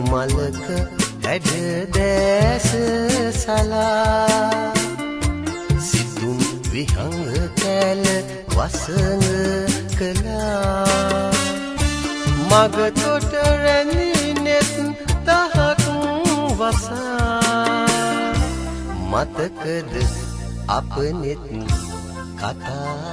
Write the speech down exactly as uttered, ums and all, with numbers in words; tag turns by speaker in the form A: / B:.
A: මලක ඇඩ දැස සලා සිතුම් විහංග කැල වසඟ කළා මග තොට රැඳී නෙත් දහක් වසා මතකද අප නෙත් කතා